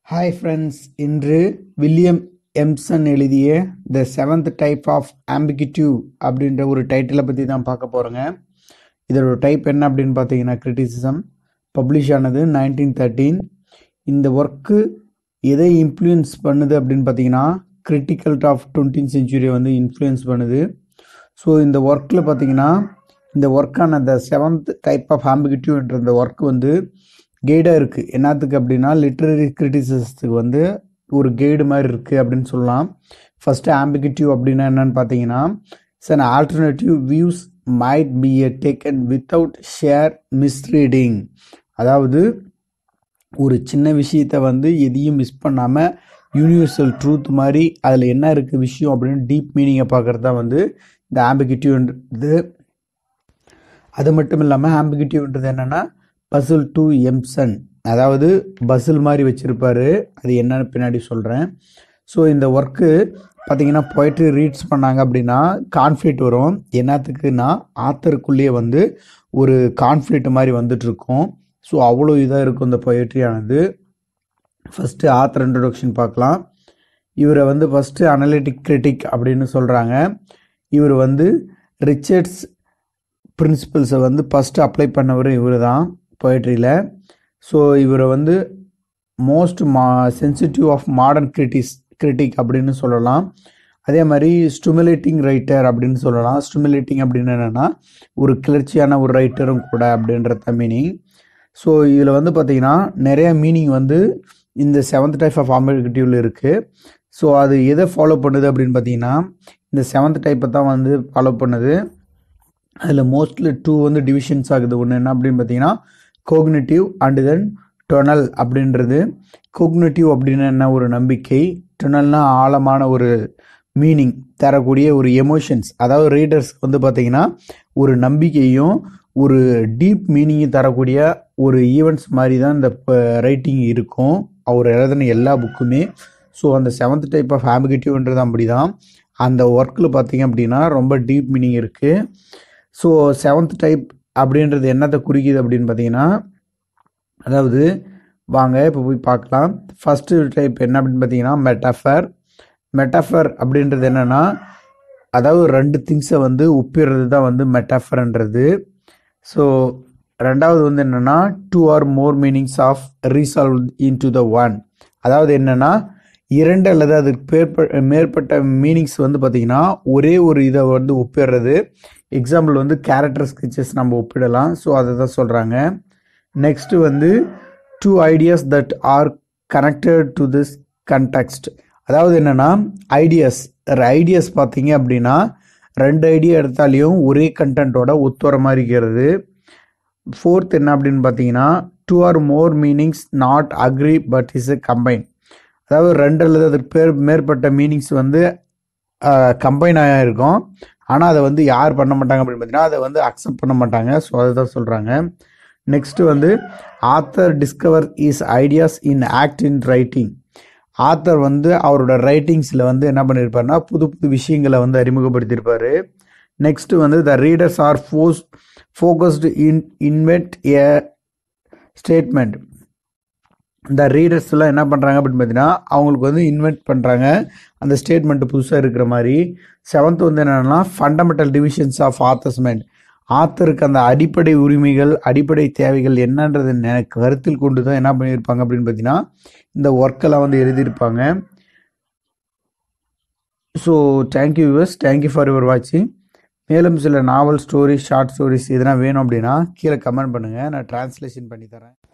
Hi friends, இன்று William Empson எழுதிய the seventh type of ambiguity அப்படின்ற ஒரு டைட்டிலை பற்றி தான் பார்க்க போகிறோங்க. இதோட டைப் என்ன அப்படின்னு பார்த்தீங்கன்னா கிரிட்டிசிசம். பப்ளிஷ் ஆனது 1913. இந்த ஒர்க்கு எதை இன்ஃப்ளூயன்ஸ் பண்ணுது அப்படின்னு பார்த்தீங்கன்னா கிரிட்டிக்கல் ஆஃப் 20th செஞ்சுரியை வந்து இன்ஃப்ளூயன்ஸ் பண்ணுது. ஸோ இந்த ஒர்க்கில் பார்த்தீங்கன்னா இந்த ஒர்க்கான த செவன்த் டைப் ஆஃப் ஆம்பிகிட்டிவ்ன்ற இந்த ஒர்க் வந்து கைடாக இருக்குது. என்னத்துக்கு அப்படின்னா லிட்ரரி கிரிட்டிசிசத்துக்கு வந்து ஒரு கைடு மாதிரி இருக்குது அப்படின்னு சொல்லலாம். ஃபஸ்ட்டு ஆம்பிகிட்டிவ் அப்படின்னா என்னன்னு பார்த்தீங்கன்னா an alternative views might be a taken without sheer misreading. அதாவது ஒரு சின்ன விஷயத்தை வந்து எதையும் மிஸ் பண்ணாமல் யூனிவர்சல் ட்ரூத் மாதிரி அதில் என்ன இருக்குது விஷயம் அப்படின்னு டீப் மீனிங்கை பார்க்குறது தான் வந்து இந்த ஆம்பிகிட்டிவ்ன்றது. அது மட்டும் இல்லாமல் ஆம்பிகிட்டிவ்ன்றது என்னென்னா பசில் டு எம்சன், அதாவது பசில் மாதிரி வச்சுருப்பார். அது என்னன்னு பின்னாடி சொல்கிறேன். ஸோ இந்த ஒர்க்கு பார்த்தீங்கன்னா போய்ட்ரி ரீட்ஸ் பண்ணாங்க அப்படின்னா கான்ஃப்ளிக்ட் வரும். என்னத்துக்குன்னா ஆத்தருக்குள்ளேயே வந்து ஒரு கான்ஃப்ளிக்ட் மாதிரி வந்துட்டுருக்கும். ஸோ அவ்வளோ இதாக இருக்கும் இந்த பொயட்ரியானது. ஃபஸ்ட்டு ஆத்தர் இன்ட்ரொடக்ஷன் பார்க்கலாம். இவரை வந்து ஃபஸ்ட்டு அனலிட்டிக் கிரிட்டிக் அப்படின்னு சொல்கிறாங்க. இவர் வந்து ரிச்சர்ட்ஸ் பிரின்சிபல்ஸை வந்து ஃபஸ்ட்டு அப்ளை பண்ணவர் இவர் தான் பொயட்ரியில். ஸோ இவரை வந்து most sensitive of modern critic அப்படின்னு சொல்லலாம். அதே மாதிரி ஸ்டிமுலேட்டிங் ரைட்டர் அப்படின்னு சொல்லலாம். ஸ்டிமுலேட்டிங் அப்படின்னு என்னென்னா ஒரு கிளர்ச்சியான ஒரு ரைட்டரும் கூட அப்படின்றத மீனிங். ஸோ இதில் வந்து பார்த்திங்கன்னா நிறைய மீனிங் வந்து இந்த செவன்த் டைப் ஆஃப் ஆம்பிகிட்டிவ்ல இருக்குது. ஸோ அது எதை ஃபாலோ பண்ணுது அப்படின்னு பார்த்தீங்கன்னா இந்த செவன்த் டைப்பை தான் வந்து ஃபாலோ பண்ணுது. அதில் மோஸ்ட்லி 2 வந்து டிவிஷன்ஸ் ஆகுது. ஒன்று என்ன அப்படின்னு பார்த்தீங்கன்னா கோக்னிட்டிவ் அண்டு தென் டொனல் அப்படின்றது. கோக்னிட்டிவ் அப்படின்னு என்ன ஒரு நம்பிக்கை, டொனல்னா ஆழமான ஒரு மீனிங் தரக்கூடிய ஒரு எமோஷன்ஸ். அதாவது ரீடர்ஸ்க்கு வந்து பார்த்திங்கன்னா ஒரு நம்பிக்கையும் ஒரு டீப் மீனிங்கும் தரக்கூடிய ஒரு ஈவெண்ட்ஸ் மாதிரி தான் இந்த ரைட்டிங் இருக்கும் அவர் எழுதின எல்லா புக்குமே. ஸோ அந்த செவன்த் டைப் ஆஃப் ஆம்பிகிட்டிவ்ன்றது அப்படி தான். அந்த ஒர்க்கில் பார்த்திங்க அப்படின்னா ரொம்ப டீப் மீனிங் இருக்குது. ஸோ செவன்த் டைப் அப்படின்றது என்னத்தை குறிக்குது அப்படின்னு பார்த்தீங்கன்னா, அதாவது வாங்க இப்போ போய் பார்க்கலாம். ஃபஸ்ட்டு டைப் என்ன அப்படின்னு பார்த்தீங்கன்னா மெட்டாஃபர். மெட்டாஃபர் அப்படின்றது என்னென்னா அதாவது 2 திங்ஸை வந்து ஒப்பிடுறது தான் வந்து மெட்டாஃபர்ன்றது. ஸோ ரெண்டாவது வந்து என்னென்னா 2 or more meanings of resolve into the one. அதாவது என்னென்னா 2 அல்லது அதுக்கு மேற்பட்ட மீனிங்ஸ் வந்து பார்த்திங்கன்னா ஒரே ஒரு இதை வந்து ஒப்பிடுறது. எக்ஸாம்பிள் வந்து கேரக்டர் ஸ்கெச்சஸ் நம்ம ஒப்பிடலாம். ஸோ அதை தான் சொல்கிறாங்க. நெக்ஸ்ட்டு வந்து 2 ideas that are connected to this context. அதாவது என்னென்னா ஐடியாஸ் பார்த்தீங்க அப்படின்னா 2 ஐடியா எடுத்தாலையும் ஒரே கண்டென்ட்டோட ஒத்துவர மாதிரி இருக்கிறது. ஃபோர்த் என்ன அப்படின்னு பார்த்தீங்கன்னா 2 or more meanings not agree but is a combine. அதாவது 2 அல்லது அதுக்கு மேற்பட்ட மீனிங்ஸ் வந்து கம்பைன் ஆகிருக்கும். ஆனால் அதை வந்து யார் பண்ண மாட்டாங்க அப்படின்னு பார்த்தீங்கன்னா அதை வந்து அக்செப்ட் பண்ண மாட்டாங்க. ஸோ அதை தான் சொல்கிறாங்க. நெக்ஸ்ட்டு வந்து author discover is ideas in act in writing. Author வந்து அவரோட ரைட்டிங்ஸில் வந்து என்ன பண்ணியிருப்பாருன்னா புது புது விஷயங்களை வந்து அறிமுகப்படுத்தியிருப்பார். நெக்ஸ்ட்டு வந்து the readers are focused invent a statement. இந்த ரீடர்ஸ்லாம் என்ன பண்ணுறாங்க அப்படின்னு பார்த்தீங்கன்னா அவங்களுக்கு வந்து இன்வென்ட் பண்ணுறாங்க அந்த ஸ்டேட்மெண்ட்டு புதுசாக இருக்கிற மாதிரி. செவன்த் வந்து என்னென்னா ஃபண்டமெண்டல் டிவிஷன்ஸ் ஆஃப் ஆத்தர்ஸ்மெண்ட். ஆத்தருக்கு அந்த அடிப்படை உரிமைகள் அடிப்படை தேவைகள் என்னன்றது கருத்தில் கொண்டு தான் என்ன பண்ணியிருப்பாங்க அப்படின்னு பார்த்தீங்கன்னா இந்த ஒர்க்கெல்லாம் வந்து எழுதியிருப்பாங்க. So thank you viewers, thank you for your வாட்சிங். மேலும் சில நாவல் ஸ்டோரிஸ் ஷார்ட் ஸ்டோரிஸ் எதனா வேணும் அப்படின்னா கீழே கமெண்ட் பண்ணுங்கள், நான் டிரான்ஸ்லேஷன் பண்ணி தரேன்.